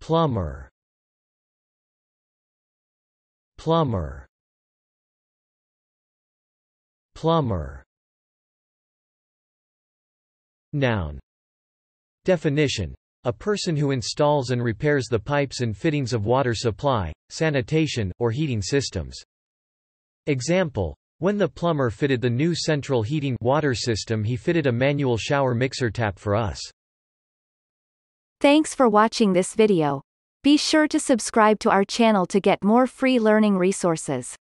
plumber, plumber, plumber. Noun. Definition: a person who installs and repairs the pipes and fittings of water supply, sanitation, or heating systems. Example: when the plumber fitted the new central heating water system, he fitted a manual shower mixer tap for us. Thanks for watching this video. Be sure to subscribe to our channel to get more free learning resources.